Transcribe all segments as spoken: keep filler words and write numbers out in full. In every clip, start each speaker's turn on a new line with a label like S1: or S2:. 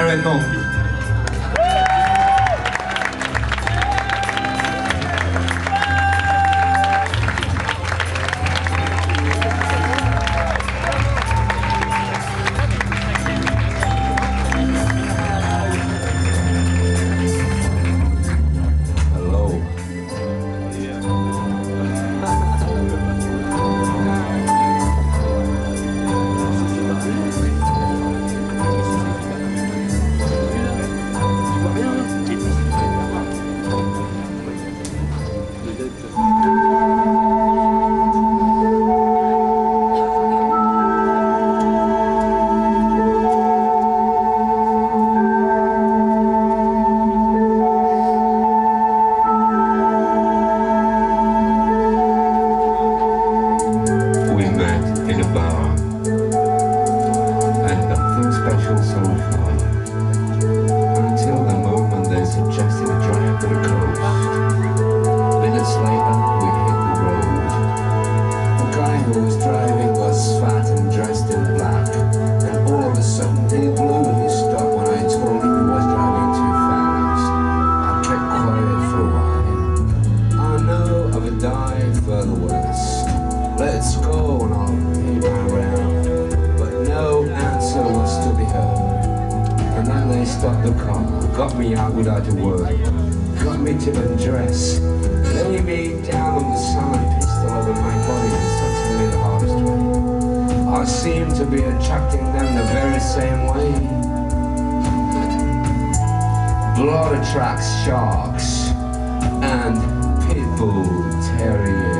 S1: maintenant.
S2: Let's go and I'll peep around, but no answer was to be heard. And then they stopped the car, got me out without a word, got me to undress, lay me down on the side, pistol over my body and touching me the hardest way. I seemed to be attracting them the very same way. Blood attracts sharks and pit bull terriers.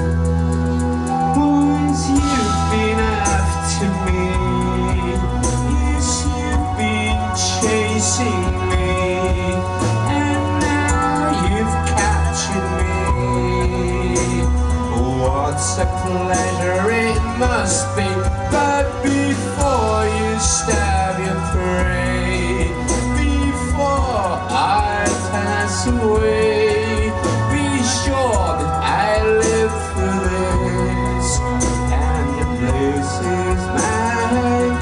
S3: You've been after me, yes, you've been chasing me, and now you've captured me. What's a pleasure it must be, but before you stab your prey, before I pass away, be sure that I live through this. This is my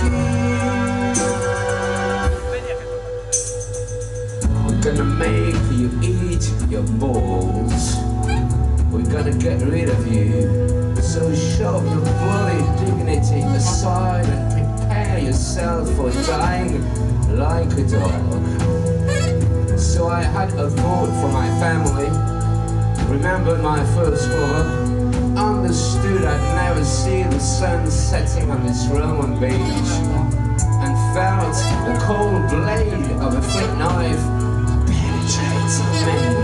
S3: gift. We're gonna make you eat your balls. We're gonna get rid of you. So shove your bloody dignity aside and prepare yourself for dying like a dog. So I had a vote for my family, remembered my first lover, understood I'd never see the sun setting on this Roman beach, and felt the cold blade of a flint knife penetrating me.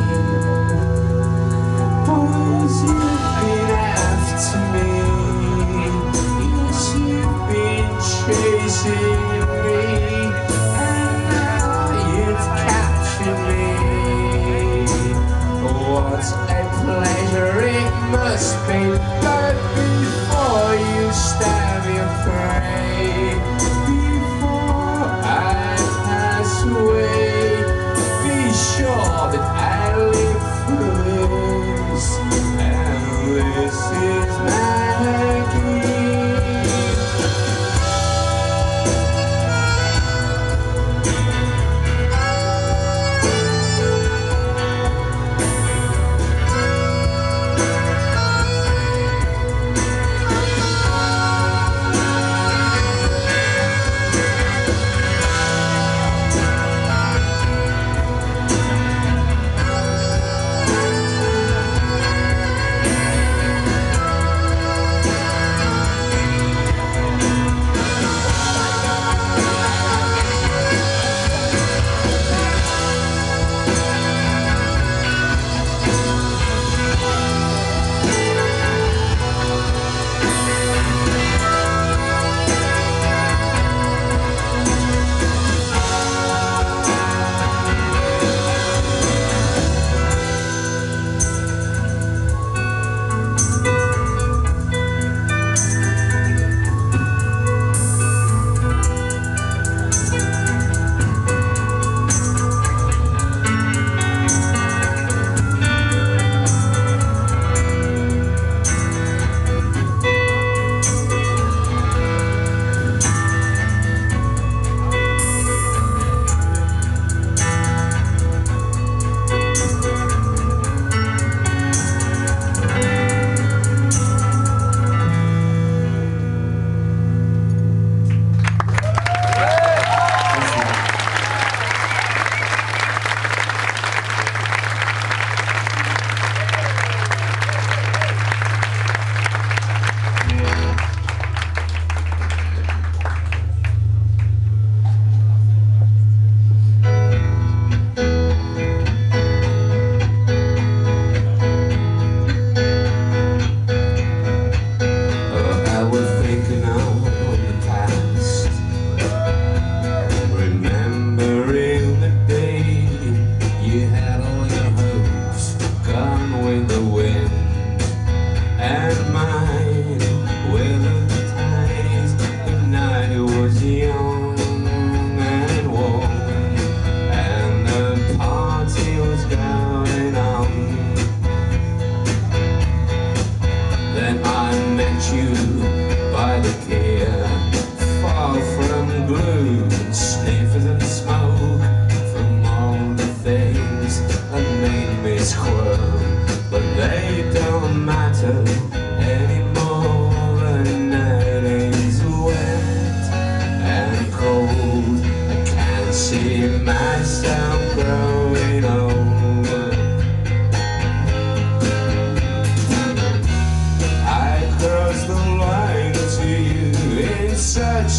S3: Boys, you've been after me, yes, you've been chasing me, and now you've captured me. What a pleasure it must be, but before you stab your prey, before I pass away, be sure that I live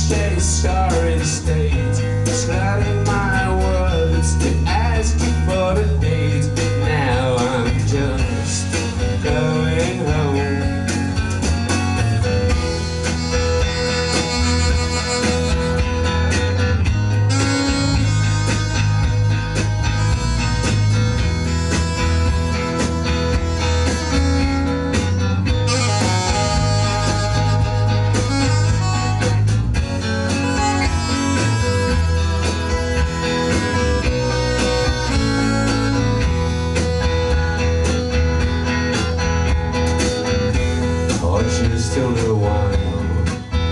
S3: such a sorry state, slurring my words to ask you for the date. Now I'm just going home. Just a little while,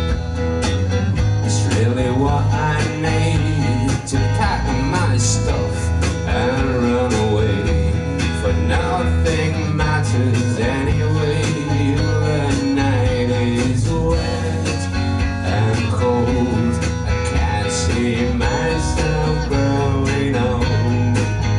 S3: it's really what I need to pack my stuff and run away, for nothing matters anyway. The night is wet and cold, I can't see myself growing old.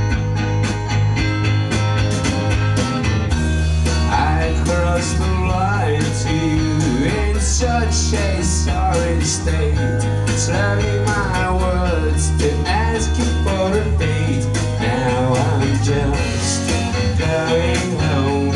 S3: I crossed the to you in such a sorry state, slurring my words to ask you for a date. Now I'm just going home.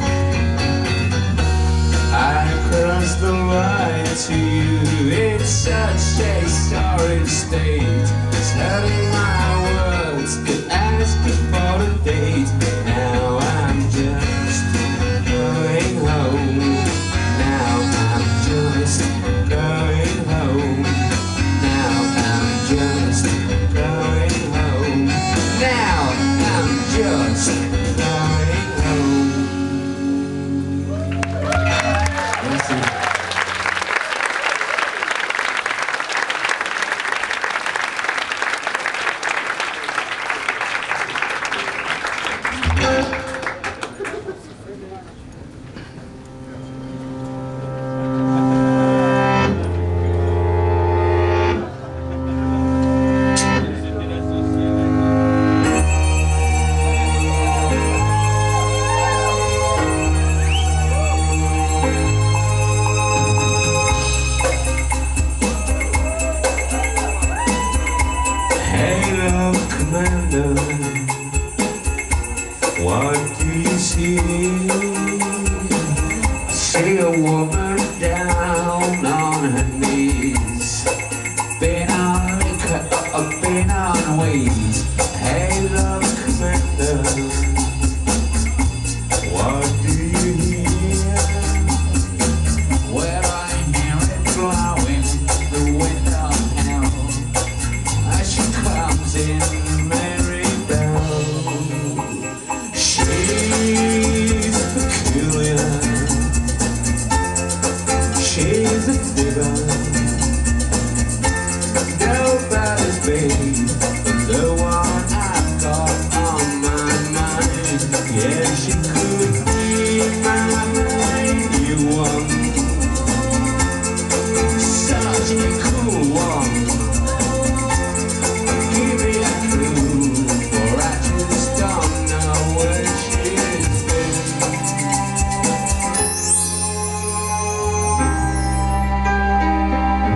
S3: I crossed the line to you in such a sorry state, slurring my words to ask you for a date. Now I'm just going home. Just going home. Now I'm just going home. Now I'm just going home. What do you see? I see a woman down on her knees, been on liquor, uh, been on weed. Hey, love commander, what do you hear? Well, I hear it blowing the wind of hell as she comes in. She's a figure, nobody's babe, but the one I've got on my mind. Yeah, she could be my new one, such a cool one. Give me a clue, for I just don't know where she's been.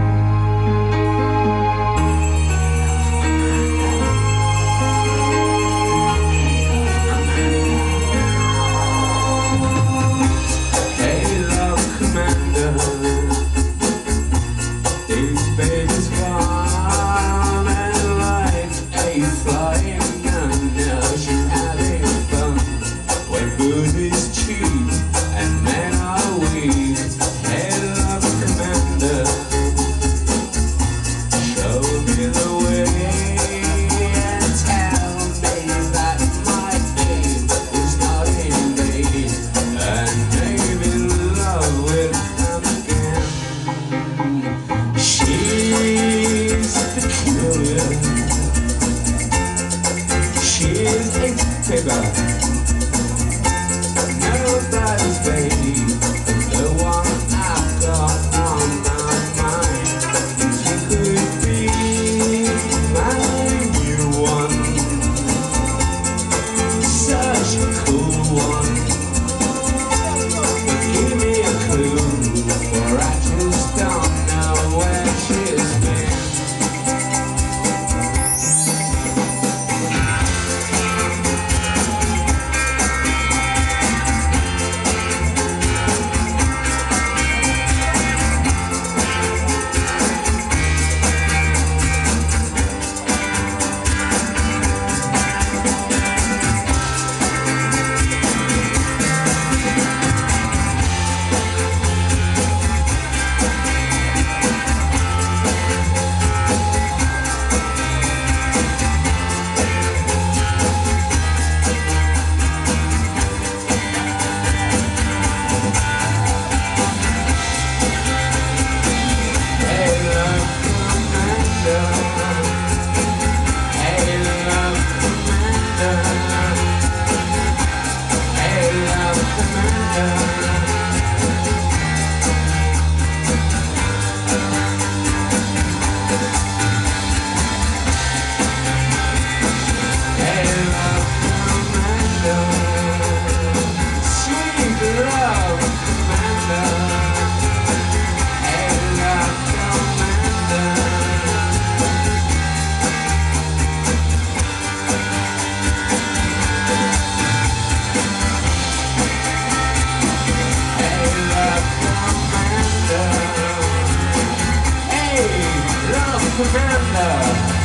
S3: Commander.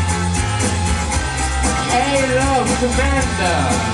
S3: Hey, love, Commander.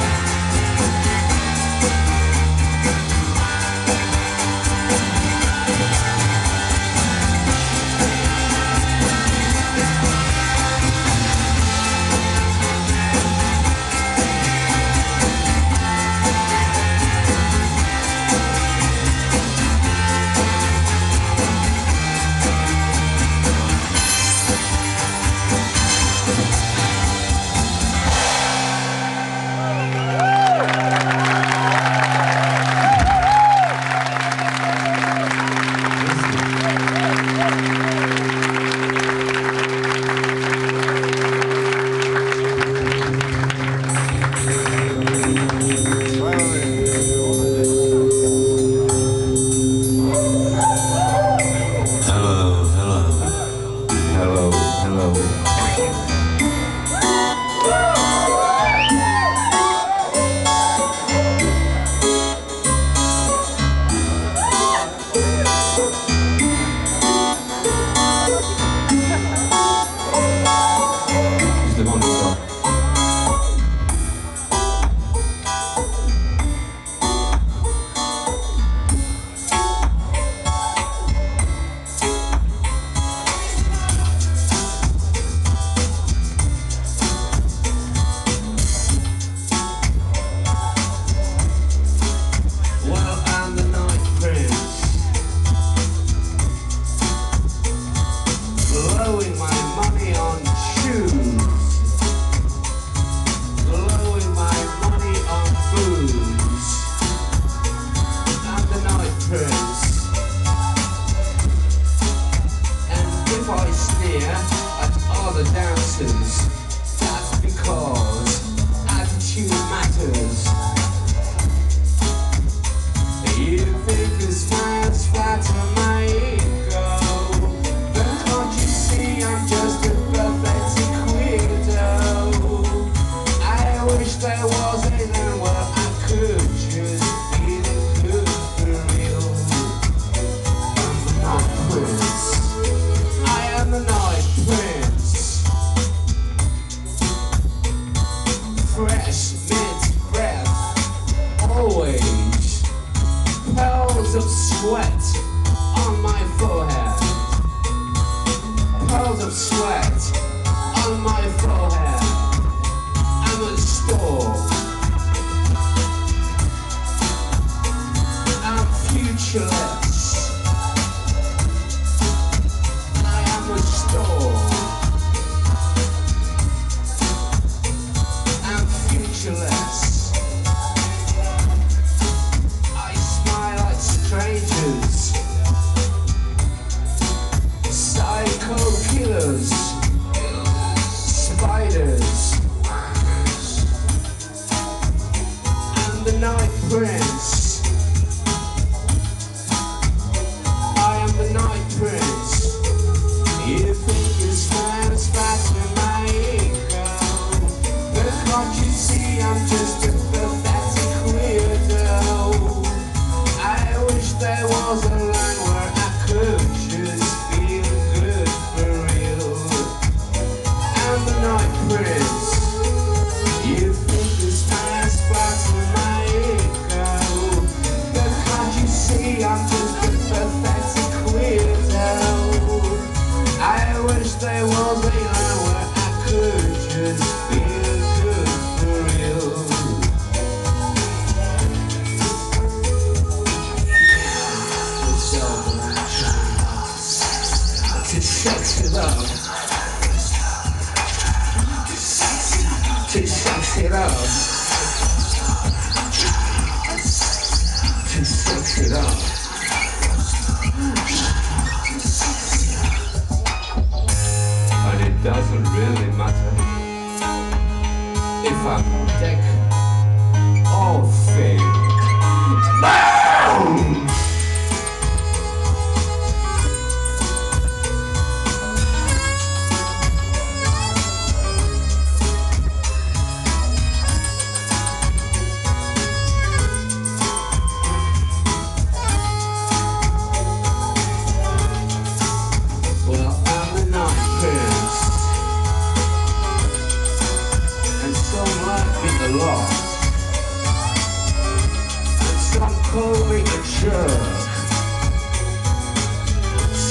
S3: Well, I'm the night prince.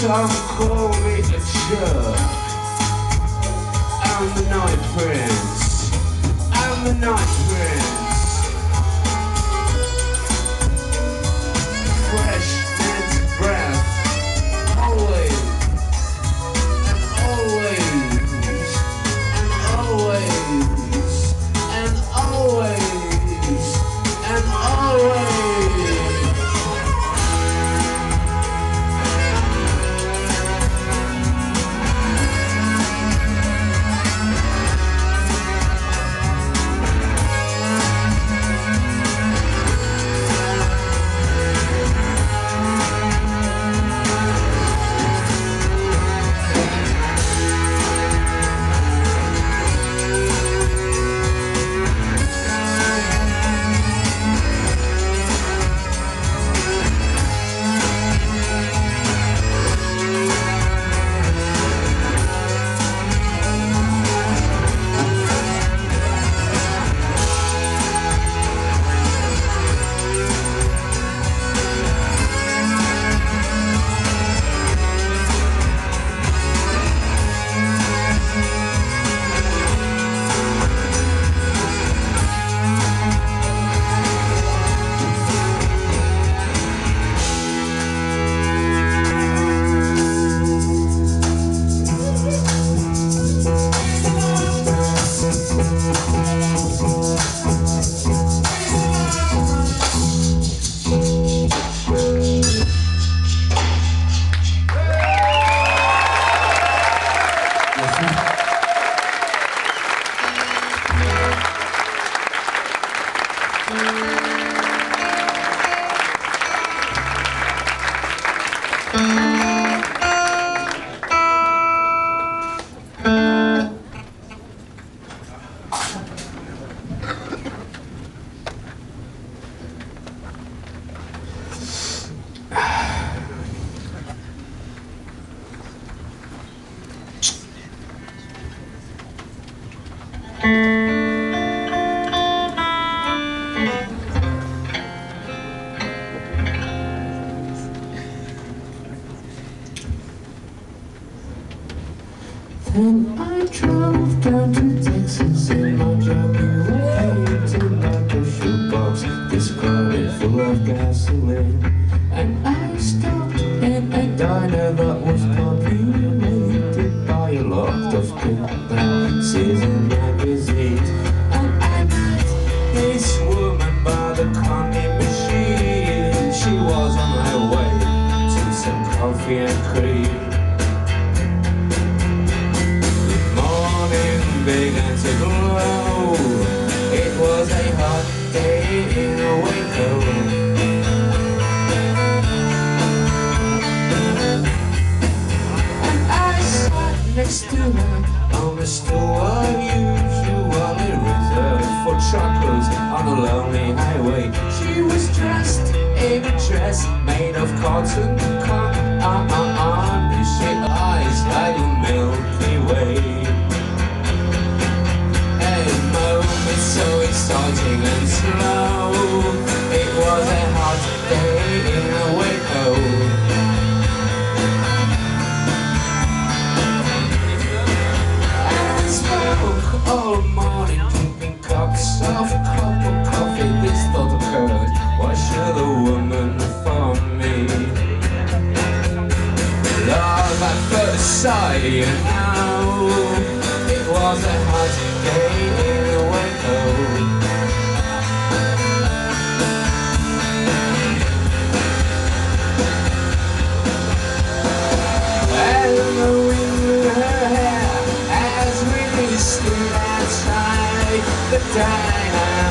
S3: Some call me a jerk. I'm the night prince. I'm the night prince. Fresh mint breath. Always and always and always and always and always.
S2: And I drove down to Texas in my Jaguar, till like a shoebox discarded full of gasoline. And I stopped in a diner that was populated by a lot of pictures and magazines. And I met this woman by the coffee machine. She was on her way to some coffee and cream. Began to glow. It was a hot day in Waco. And I sat next to her on the stool usually reserved for truckers on a lonely highway. She was dressed in a dress made of cotton cotton on she eyes like a Milky Way. So exciting and slow. It was a hot day in Waco. And we spoke all morning, drinking cups of cup of coffee. This thought occurred: why should a woman for me? Love at first sight, you know. It was a hot day in Waco. And the wind in her hair as we stood outside the diner.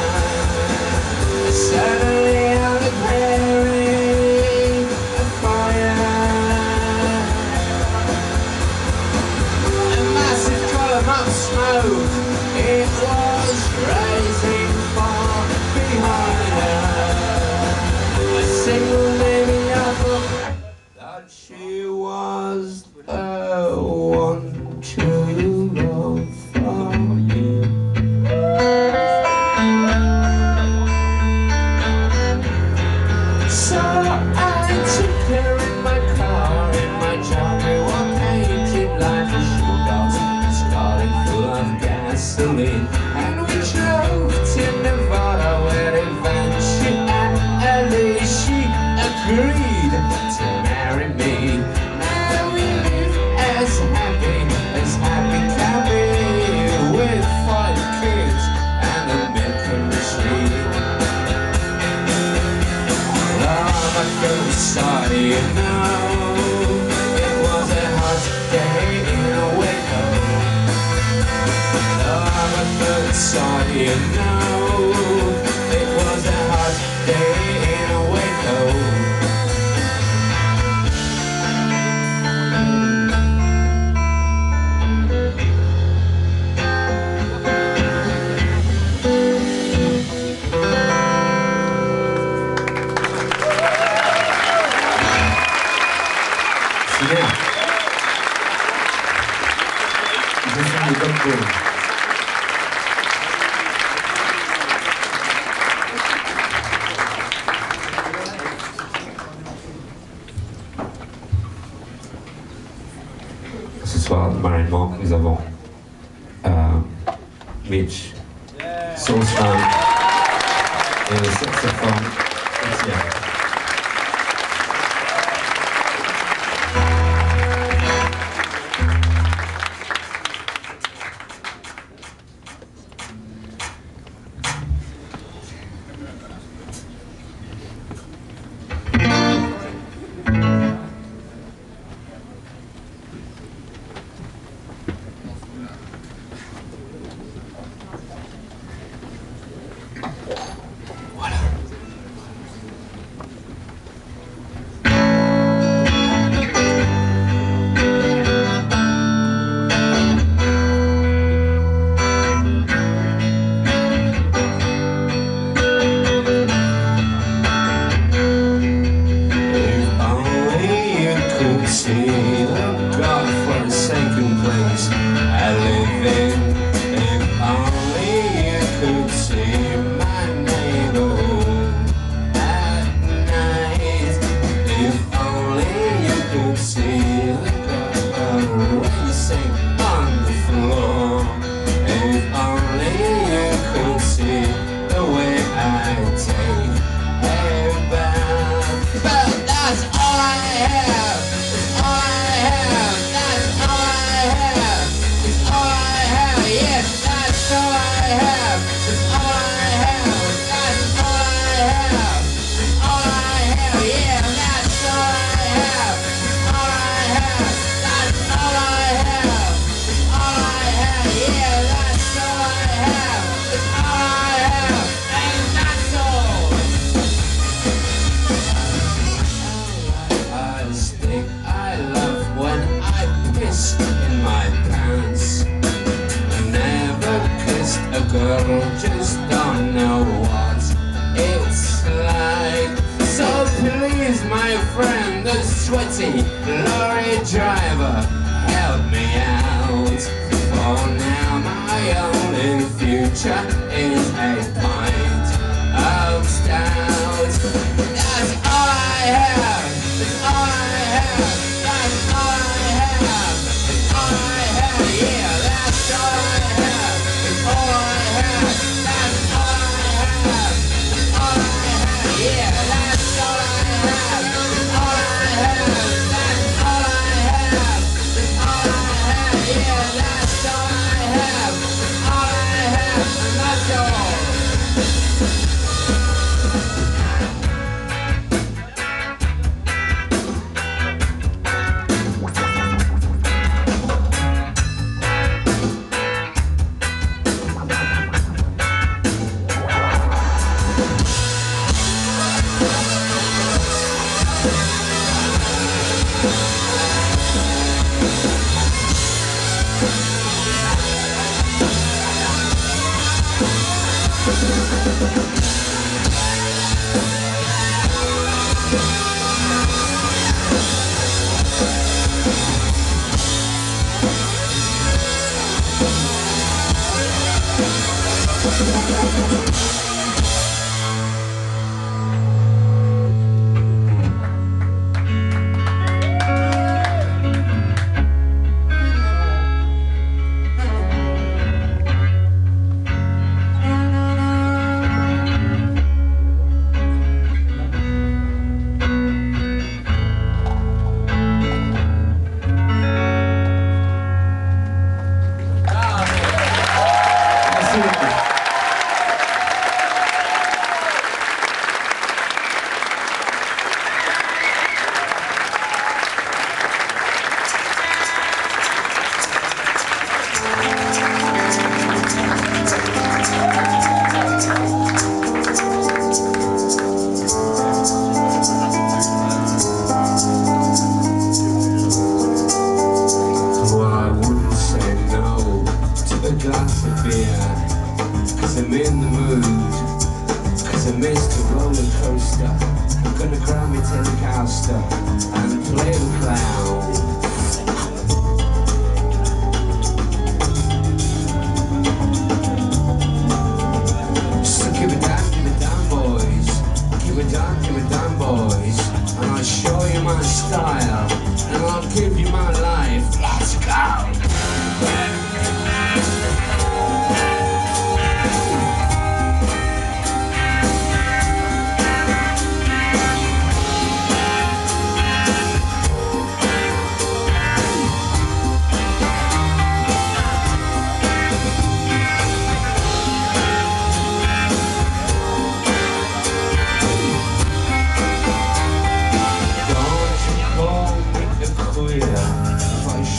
S2: Suddenly out of clearing a fire. A massive column of smoke, it was rising far behind her. A single living apple that she was the one to love for you.
S3: gasoline, and we drove to Nevada where eventually and Ellie, she agreed to marry me. Now we live as happy as happy can be, with five kids and a milking machine. I'm a good sorry, you know, it was a hot day in a Waco. I'm a good sorry, you know, it was a hot day in a Waco. Yeah. Je fais des bonnes choses. Ce soir, marinement, nous avons euh, Mitch, Soulsman et le saxophone Étienne. Just don't know what it's like. So please, my friend, the sweaty lorry driver, help me out. For now, my only future is a pint of stout. That's all I have. That's all I have. That's all I have. That's all I have. Yeah, that's all I have. That's all I have. Yeah, that's all I have. That's all I have. That's all I have. That's all I have. Yeah, that's all I have. That's all I have, and that's all.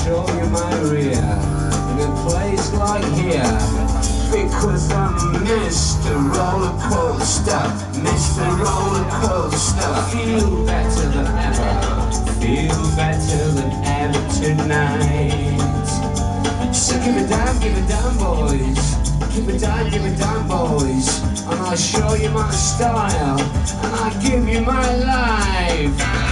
S3: show you my rear in a place like here, because I'm Mister Roller Coaster, Mister Roller Coaster. Feel better than ever, feel better than ever tonight. So give it down, give it down, boys. Give it down, give it down, boys. And I'll show you my style, and I'll give you my life.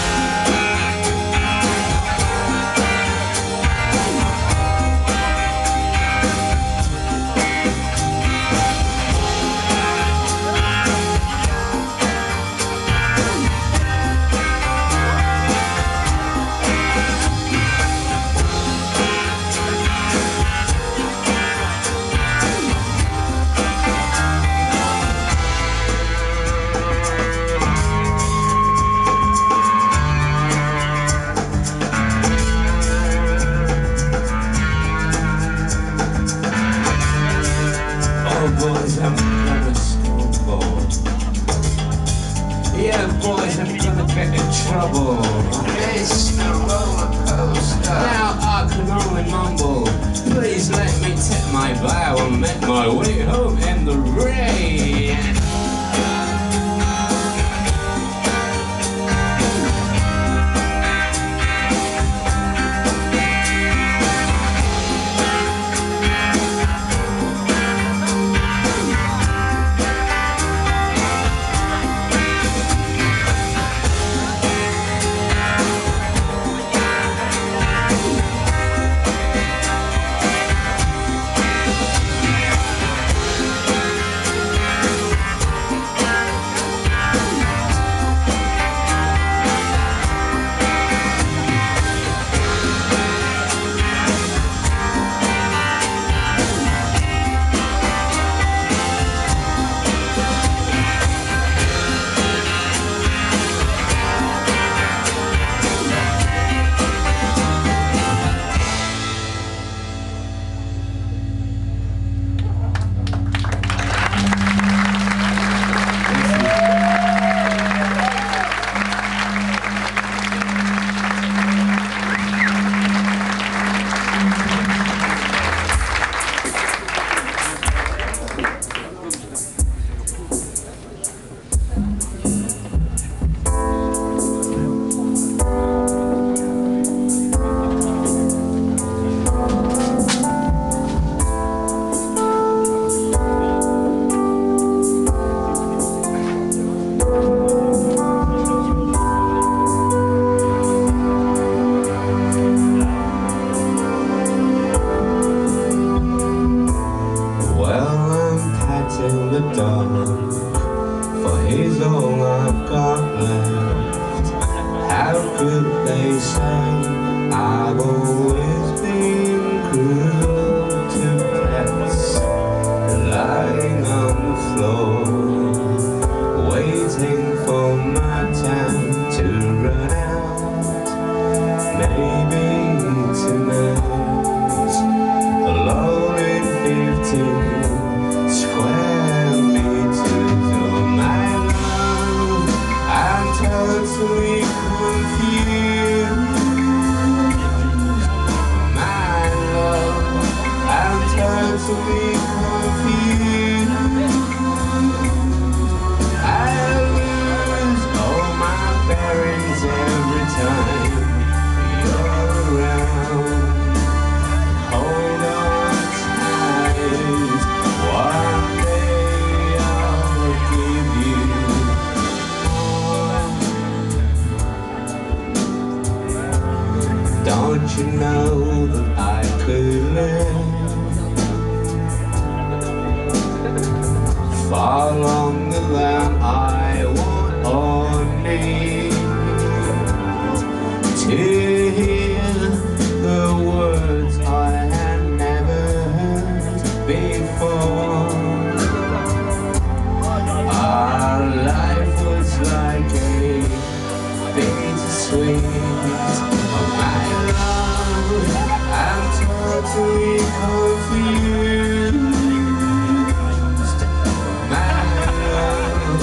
S3: Boys, I'm gonna stumble. Yeah, boys, I'm gonna get in trouble. It's a roller coaster. Now I can only mumble. Please let me tip my bow and make my way home in the rain. For he's all I've got left. How could they say I've always been cruel to pets, lying on the floor, waiting for my time to run out. Maybe tonight, alone in fifteen square meters of my love, I'm totally confused. My love, I'm totally confused. I lose all my bearings every time you're around. Hold on tight, one day I'll give you more. Don't you know that I could live far longer than I want or need to hear the words I had never heard before. Our life was like a bittersweet. Oh my love, I'm totally confused. My love,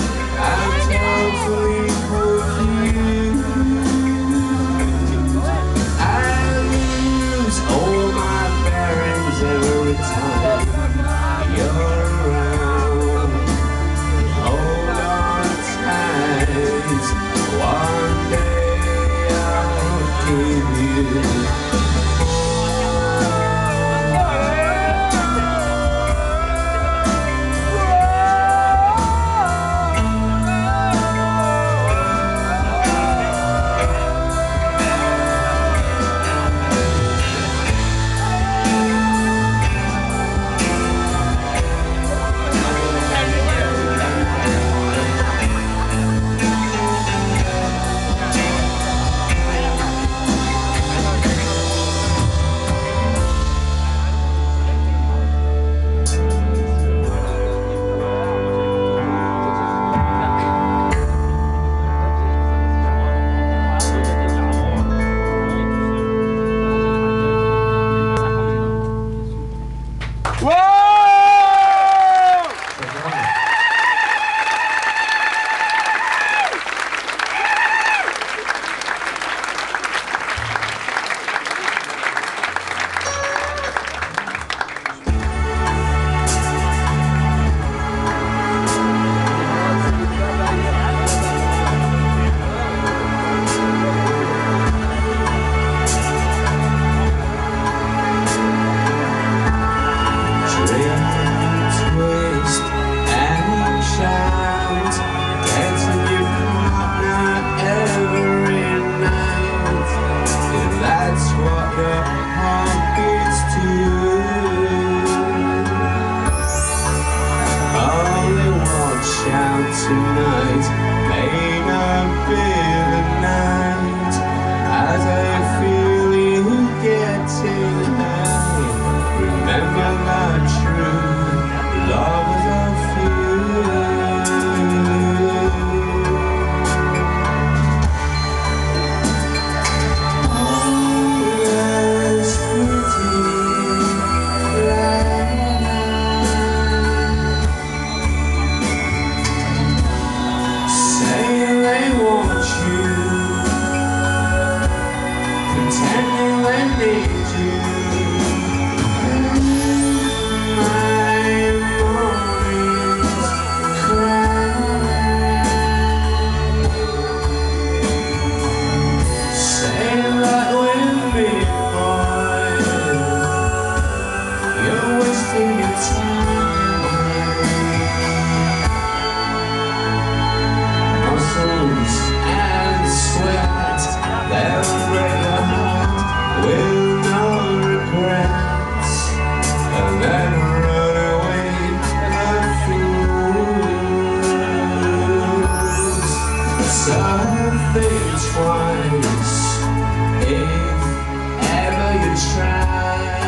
S3: try.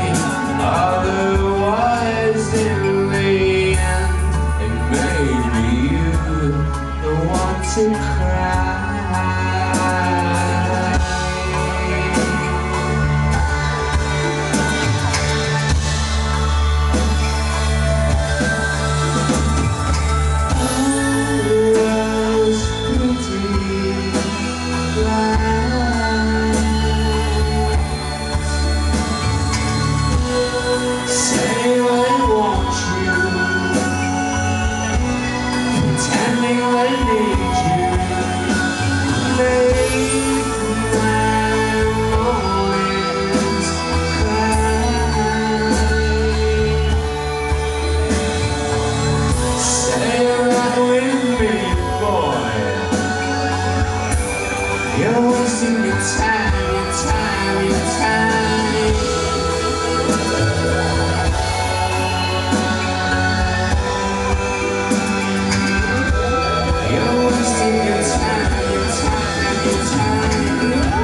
S3: Otherwise, in the end, it may be you the one to cry. You're wasting your time, your time, your time. You're wasting your time, your time, your time.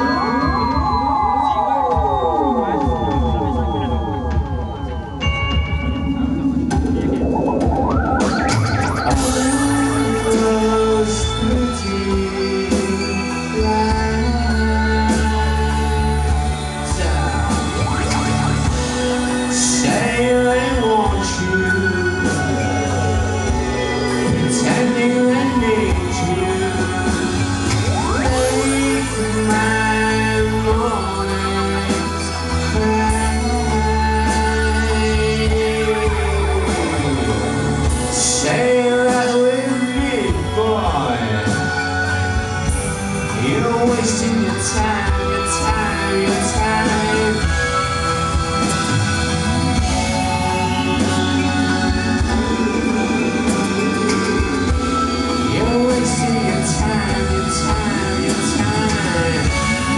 S3: You're wasting your time, your time, your time. You're wasting your time, your time, your time.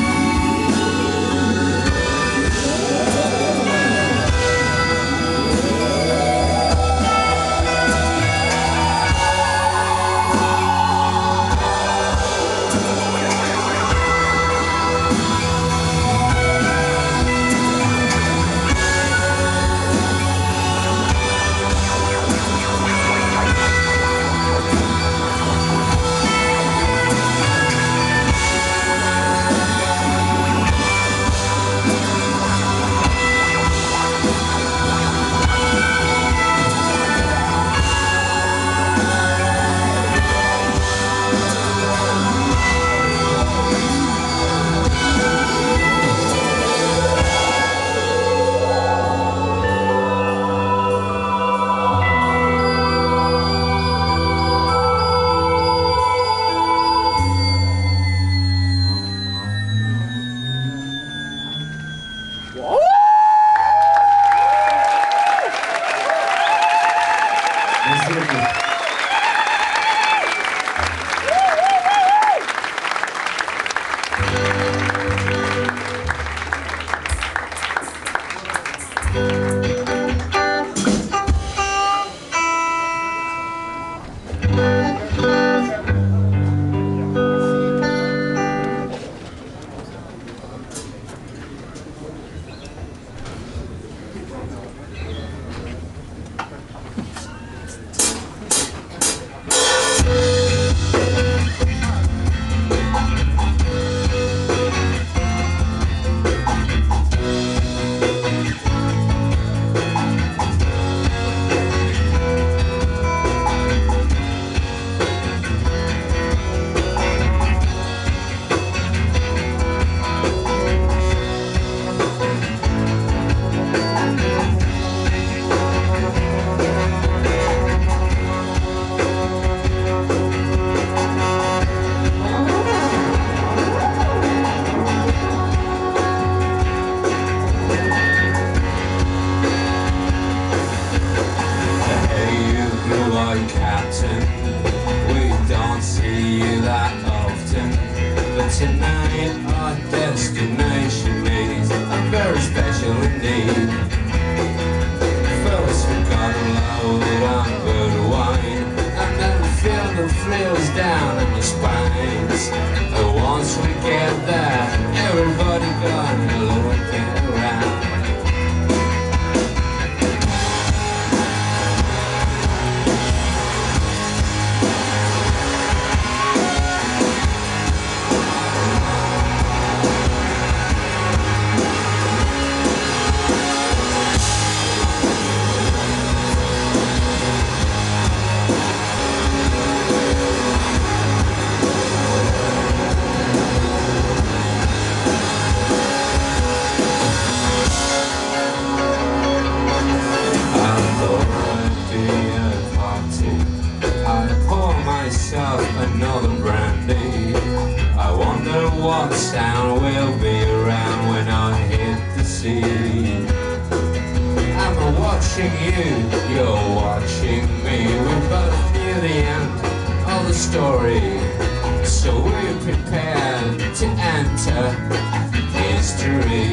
S3: Tonight our destination is very special indeed. First we gotta load on good wine, and then we feel the thrills down in the spines. And once we get there, everybody gonna look at see. I'm watching you, you're watching me. We both knew the end of the story, so we're prepared to enter history.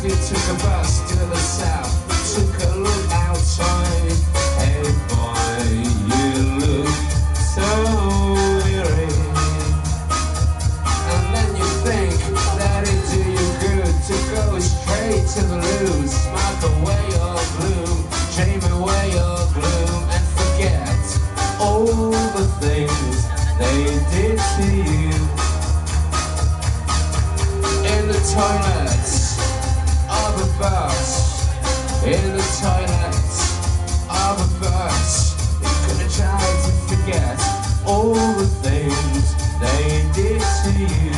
S3: you took a bus to the south, took a look outside. Hey boy, you look so weary. And then you think that it do you good to go straight to the loo, smoke away your gloom, dream away your gloom, and forget all the things they did to you. In the toilets of a bus, in the toilets of a bus, you could have tried to forget all the things they did to you.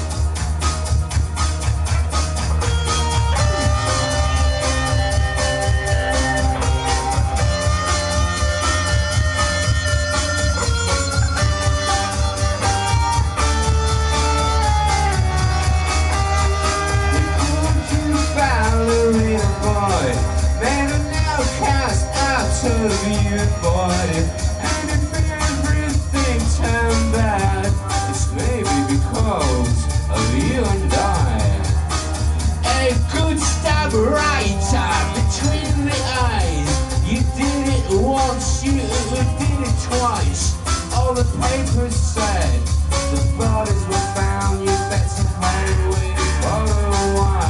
S3: Of you, boy, and if everything turned bad, it's maybe because of you and I. A good stab right between the eyes. You did it once, you did it twice. All the papers said the bodies were found. You better hang with for a while.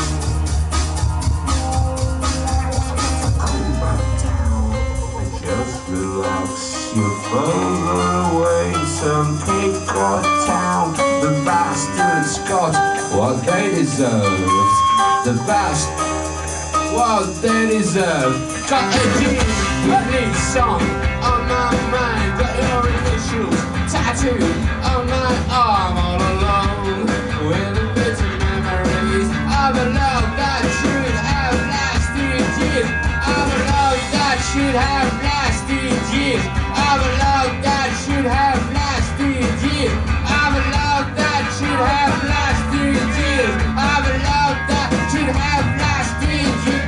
S3: Relax, you further away, some pig got town. The bastards got what they deserved. The bast, what they deserve. Got a deep police song on my mind. Got your initials tattooed on my arm all alone. With the bitter memories of a love that should have lasted years. Of a love that should have lasted years. Of a love that should have lasted years. Of a love that should have lasted years. Of a love that should have lasted years.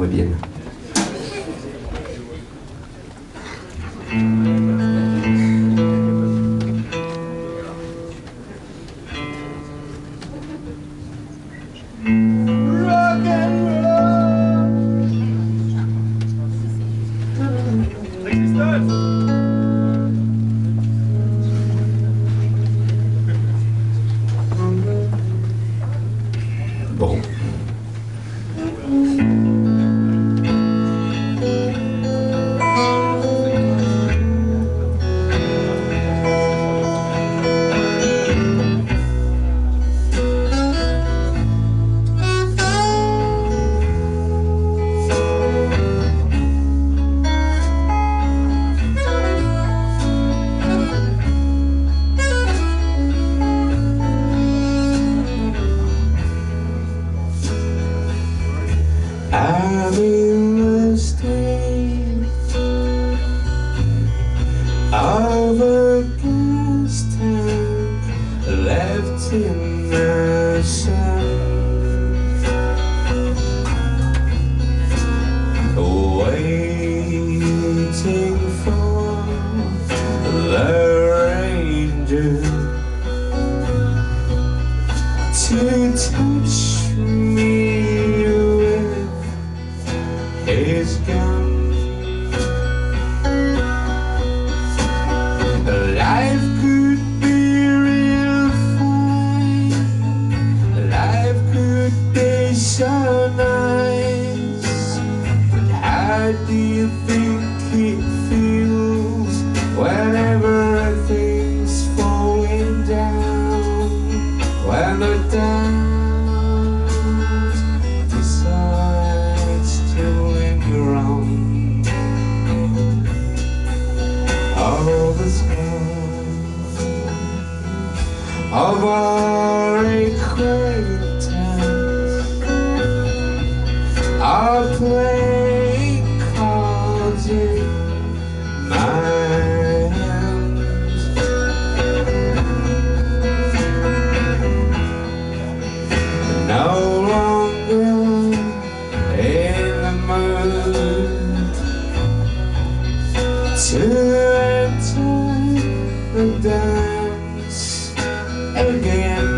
S2: muy bien. Bon. I'm in the state of a gas tank left in the sun, waiting for the ranger to touch me is gone. Life could be real fine. Life could be so nice. But how do you think it feels whenever everything's falling down? When the doubt decides to wrong, all the scars of our acquaintance are playing cards in my hands. No longer in the mood to enter the dance again.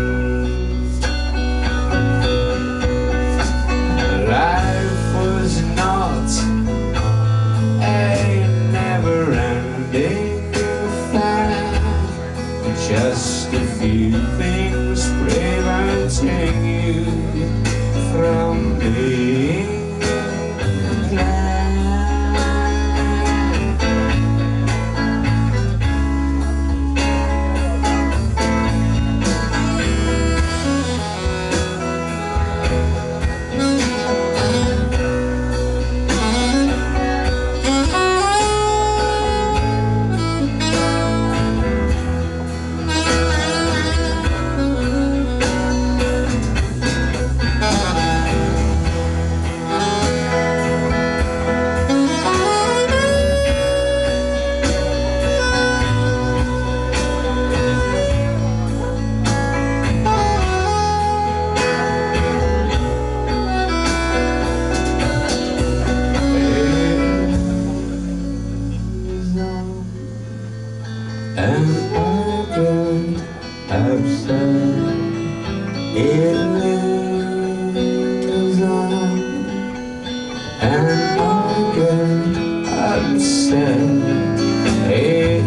S2: Life was not a never-ending affair, just a few things preventing you from being and I get upset. It lives on, and I get upset. It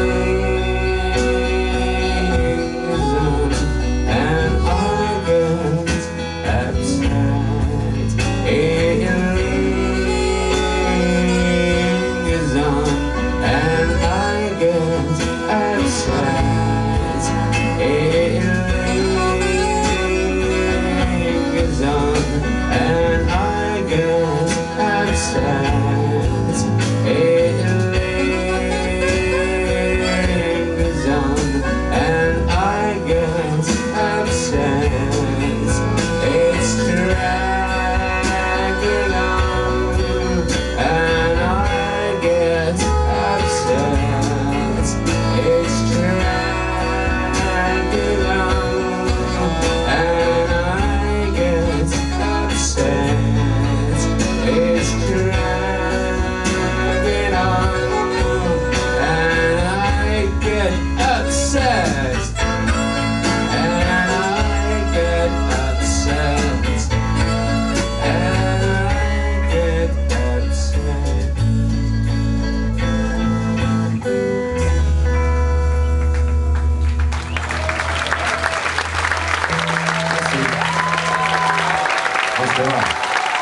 S2: lives on, and I get upset. It lives on, and I get upset. It lingers on, and I get upset. It lingers on, and I get upset. It's dragging on, and I get upset. It's true. Right.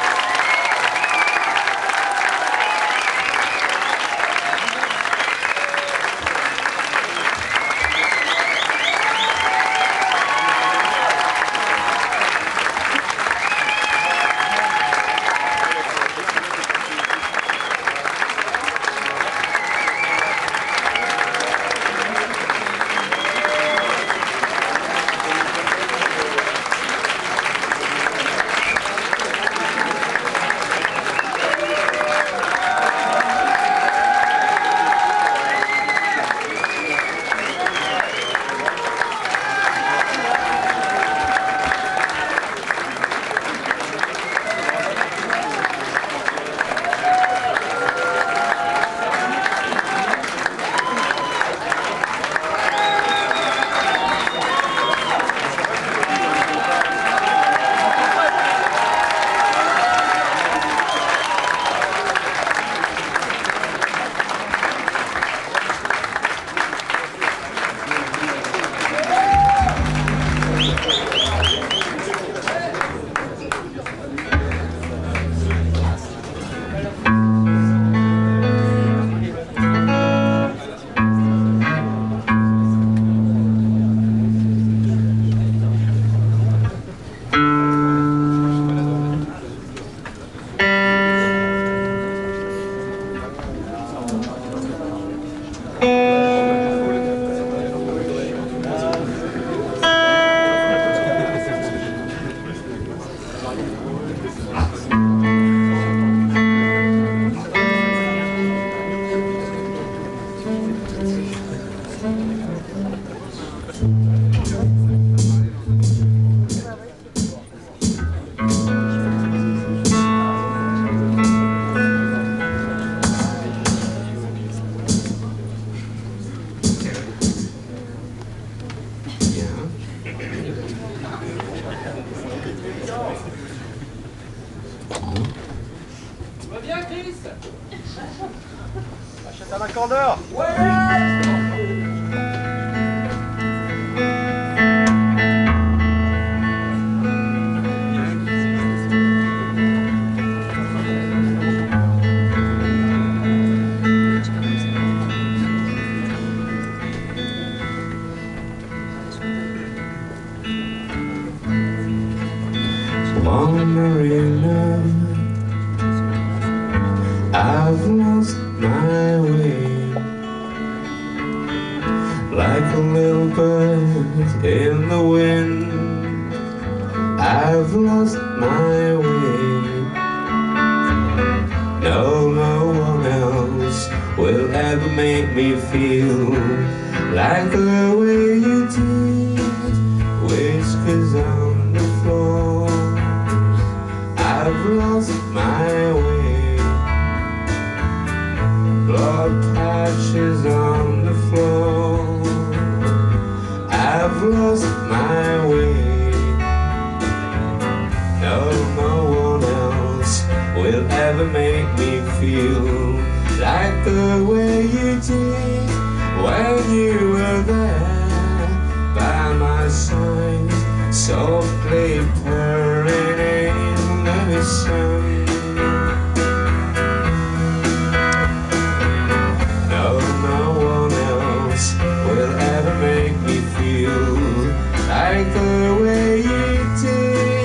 S1: Achète un accordeur.
S2: Marina, I've lost my way, like a little bird in the wind. I've lost my way. No, no one else will ever make me feel like the way you did. Whiskers on the floor, I've lost my way. Blood patches on the floor, I've lost my way. No, no one else will ever make me feel like the way you did when you were there by my side, softly purring in the sun. No, no one else will ever make me feel like the way you did.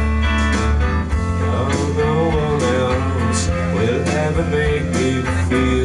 S2: Make me feel